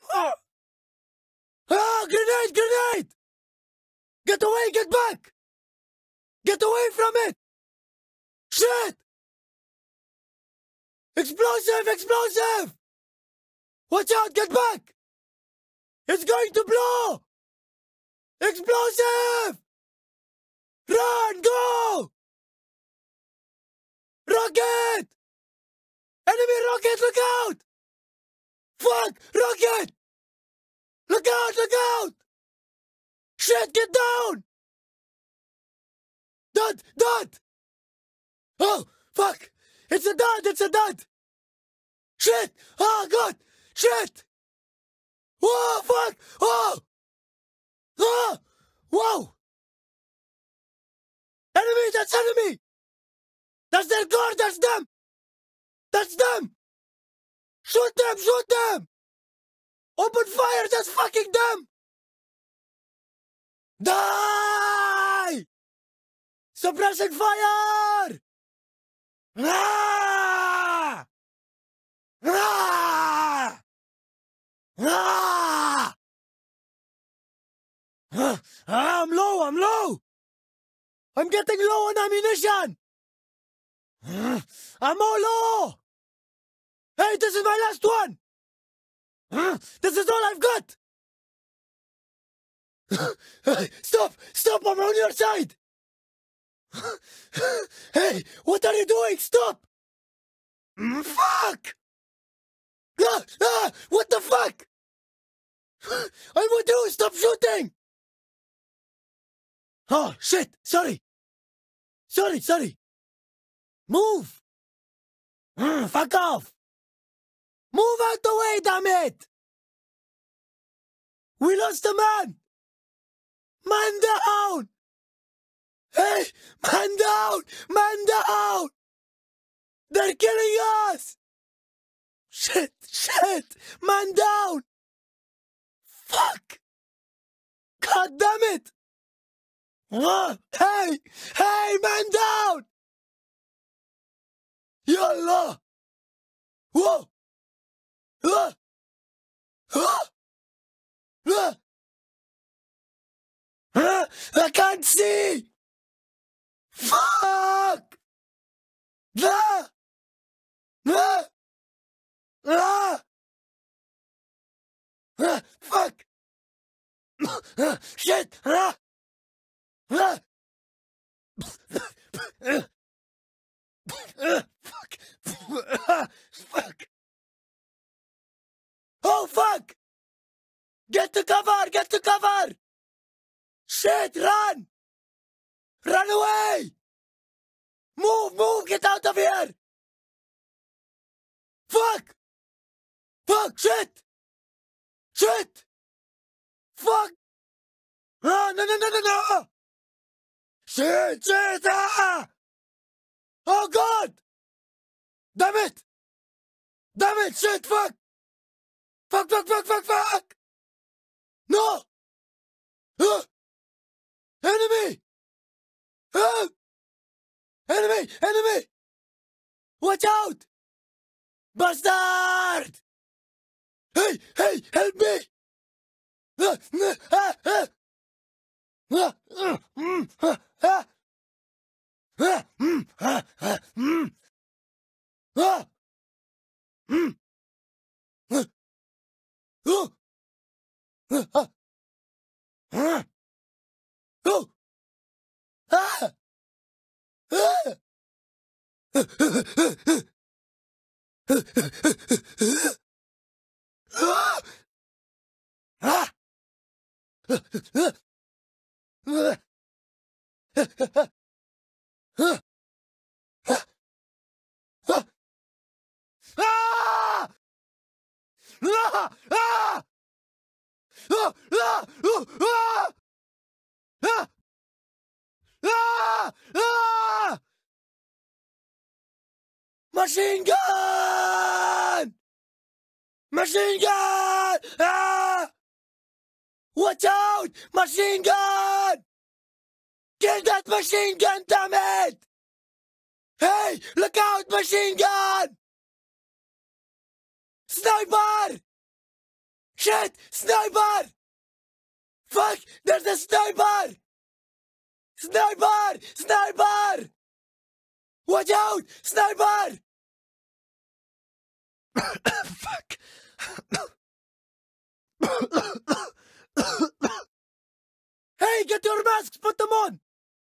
Ah! Ah! Grenade! Grenade! Get away! Get back! Get away from it! Shit! Explosive! Explosive! Watch out! Get back! It's going to blow! Explosive! Run! Go! Rocket! Enemy rocket! Look out! Fuck! Rocket! Look out! Look out! Shit! Get down! Dud! Dud! Oh! Fuck! It's a dud! It's a dud! Shit! Oh God! Shit! Whoa! Fuck! Oh! Oh! Whoa! Enemy! That's enemy! That's their guard! That's them! That's them! Shoot them! Shoot them! Open fire! That's fucking them! Die! Suppressing fire! Ah! Ah! Ah! I'm low! I'm low! I'm getting low on ammunition! I'm all low! Hey, this is my last one! This is all I've got! Stop! Stop! I'm on your side! Hey, what are you doing? Stop! Fuck! What the fuck? I'm with you! Stop shooting! Oh, shit! Sorry! Sorry! Move! Fuck off! Move out the way, damn it! We lost a man! Man down! Hey! Man down! Man down! They're killing us! Shit! Man down! Fuck! God damn it! Hey! Man down! Yallah! Whoa! I can't see! Fuck! Fuck! Shit! Fuck! Fuck! Oh, fuck! Get to cover! Get to cover! Shit! Run! Run away! Move! Get out of here! Fuck! Fuck! Shit! Fuck! Oh, no! Shit! Ah! Oh, God! Damn it! Shit! Fuck! No! Enemy! Enemy! Watch out! Bastard! Hey! Help me! Machine gun! Ah! Watch out! Machine gun! Kill that machine gun, damn it! Hey, look out, machine gun! Sniper! Shit! Sniper! Fuck! There's a sniper! Sniper! Sniper! Watch out! Sniper! Fuck! Hey, get your masks! Put them on!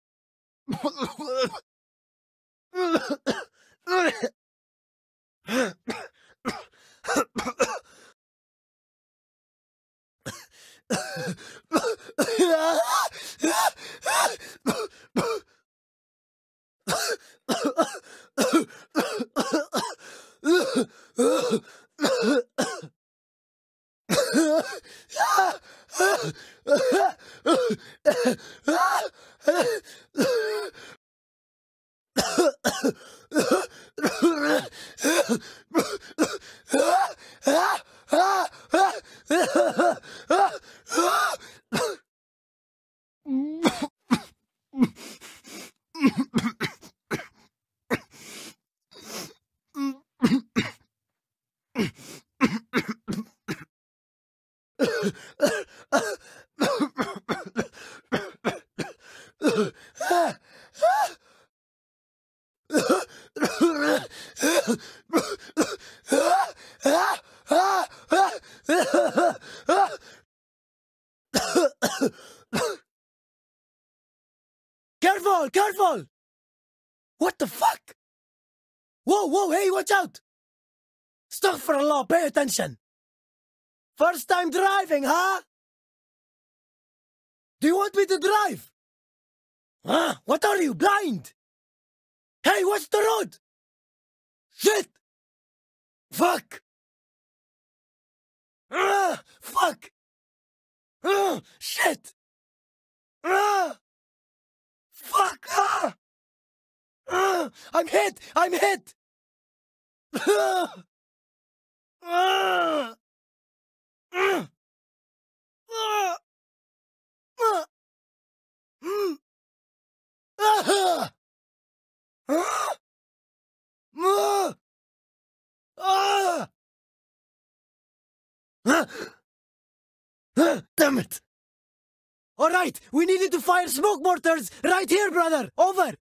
Careful! Careful! What the fuck? Whoa, whoa, hey, watch out! Astaghfirullah, pay attention! First time driving, huh? Do you want me to drive? Huh? What are you, blind? Hey, watch the road! Shit! Fuck! Fuck! Shit! Fuck! I'm hit! I'm hit! Damn it! All right, we needed to fire smoke mortars right here, brother. Over.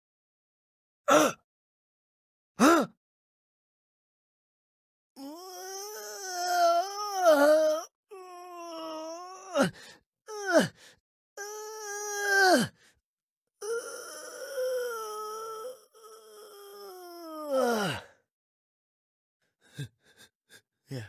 Yeah.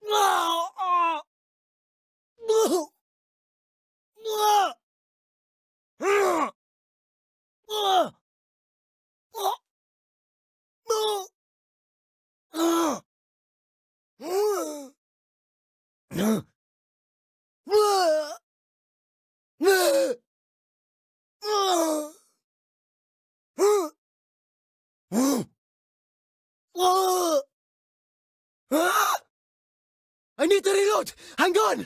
I need to reload! Hang on!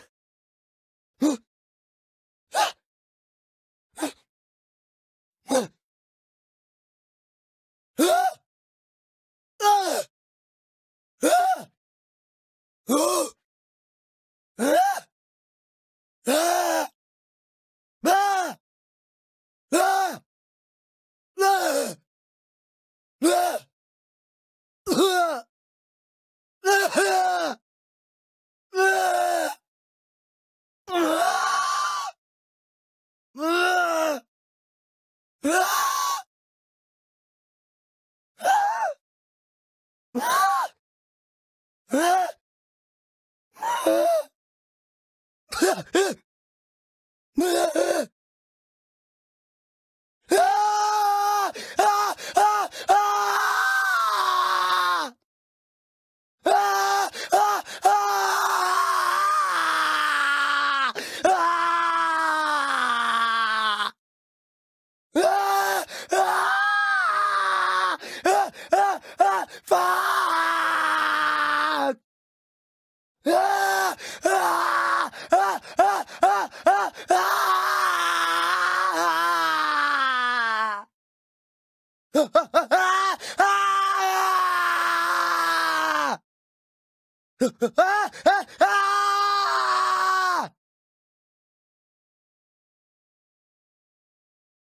Fuck!